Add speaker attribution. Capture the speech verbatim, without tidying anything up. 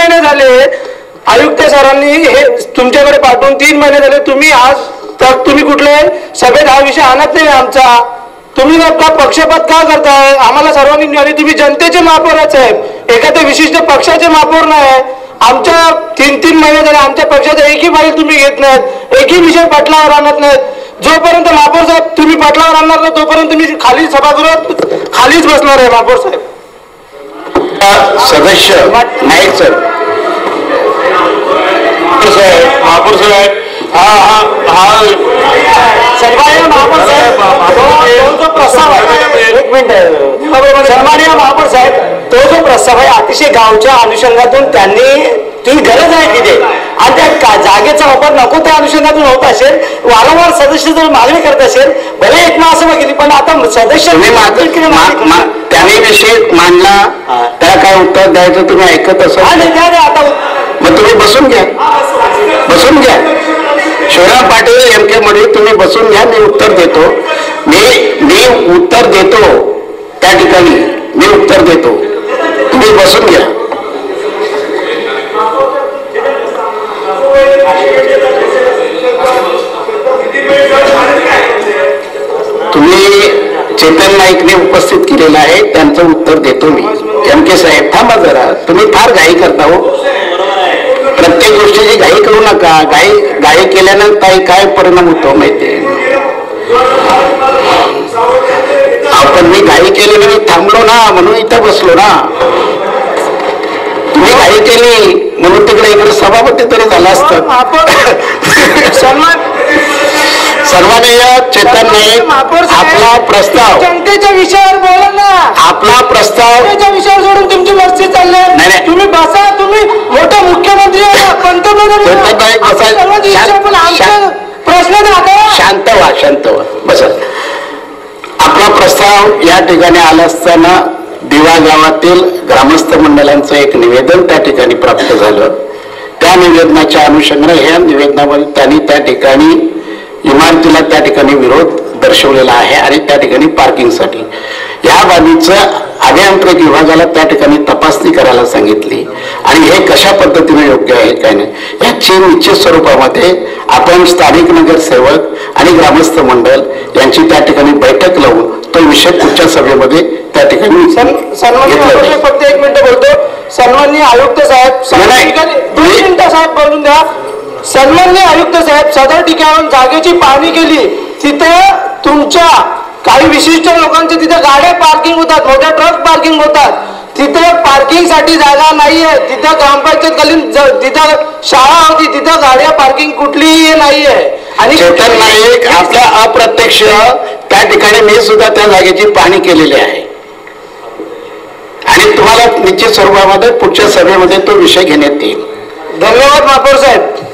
Speaker 1: महिने झाले आयुक्त सरांनी हे तुमच्याकडे पाठवून तीन महिने झाले, तुम्ही आज तर तुम्ही कुठले सभेत हा विषय आणत नाही आमचा. तुम्ही का पक्षपात का करताय? आम्हाला सर्वांनी मिळाली, तुम्ही जनतेचे महापौर साहेब, एखाद्या विशिष्ट पक्षाचे महापौर नाही. आमच्या तीन तीन महिने झाले आमच्या पक्षाचा एकही फाईल तुम्ही घेत नाहीत, एकही विषय पटलावर आणत नाहीत. जोपर्यंत महापौर साहेब तुम्ही पटलावर आणणार नाही तोपर्यंत तुम्ही खाली सभागृहात खालीच बसणार आहे. महापौर साहेब
Speaker 2: सदस्य नाईक सर,
Speaker 3: महापौर साहेब हा हा हा
Speaker 1: सन्माननीय महापौर साहेब, तो जो प्रस्ताव आहे, एक मिनिट, सन्माननीय महापौर साहेब, तो जो प्रस्ताव आहे अतिशय गावच्या अनुषंगातून त्यांनी तुम्ही गरज आहे तिथे आणि त्या जागेचा वापर नको त्या अनुषंगातून होत असेल, वारंवार सदस्य जर मागणी करत असेल, भले एक महासभा केली पण आता सदस्य
Speaker 2: त्याने विषय मांडला त्याला काय उत्तर द्यायचं तुम्ही ऐकत असाल
Speaker 1: आता
Speaker 2: मग तुम्ही बसून घ्या, बसून घ्या. शिवराम पाटील एम के मध्ये तुम्ही बसून घ्या, मी उत्तर देतो. मी मी उत्तर देतो त्या ठिकाणी मी उत्तर देतो, तुम्ही बसून घ्या. तुम्ही चेतन नाईकने उपस्थित केलेलं आहे त्यांचं उत्तर देतो मी. एम के साहेब थांबा जरा, तुम्ही फार घाई करता हो, प्रत्येक गोष्टीची घाई करू नका. घाई घाई केल्यानं काही काय परिणाम होतो माहितीये. आपण मी घाई केली मी थांबलो ना म्हणून इथं बसलो ना. तुम्ही घाई केली म्हणून तिकडे इकडे सभापती तरी झाला असतं. सन्माननीय चेतन नाईक, आपला प्रस्ताव
Speaker 1: जनतेच्या विषयावर बोला ना.
Speaker 2: आपला प्रस्ताव
Speaker 1: विषयावर सोडून तुमची मस्ती चालली. तुम्ही बसा, तुम्ही मोठे मुख्यमंत्री पंतप्रधान, प्रश्न
Speaker 2: शांत व्हा, शांत व्हा, बसा. आपला प्रस्ताव या ठिकाणी आला असताना दिवा गावातील ग्रामस्थ मंडळांचं एक निवेदन त्या ठिकाणी प्राप्त झालं. त्या निवेदनाच्या अनुषंगाने ह्या निवेदनामध्ये त्यांनी त्या ठिकाणी इमारतीला त्या ठिकाणी विरोध दर्शवलेला आहे आणि त्या ठिकाणी पार्किंगसाठी या बाबीचं अभियांत्रिकी विभागाला त्या ठिकाणी तपासणी करायला सांगितली आणि हे कशा पद्धतीने योग्य आहे काय नाही याची निश्चित स्वरूपामध्ये आपण स्थानिक नगरसेवक आणि ग्रामस्थ मंडळ यांची त्या ठिकाणी बैठक लावून तो विषय पुढच्या सभेमध्ये त्या ठिकाणी
Speaker 1: सन्माननीय फक्त एक मिनिट बोलतो. सन्माननीय आयुक्त साहेब, दोन मिनिटं साहेब बोलून द्या. सन्माननीय आयुक्त साहेब, सदर ठिकाणावर जागेची पाहणी केली, तिथे तुमच्या काही विशिष्ट लोकांच्या तिथे गाड्या पार्किंग होतात, मोठ्या ट्रक पार्किंग होतात, तिथे पार्किंग साठी जागा नाहीये. तिथं ग्रामपंचायत खाली तिथं शाळा होती, तिथं गाड्या पार्किंग कुठलीही नाहीये. आणि
Speaker 2: चेतन नाईक आपल्या अप्रत्यक्ष त्या ठिकाणी मी सुद्धा त्या जागेची पाहणी केलेली आहे आणि तुम्हाला निश्चित स्वरूपामध्ये पुढच्या सभेमध्ये तो विषय घेण्यात येईल.
Speaker 1: धन्यवाद महापौर साहेब.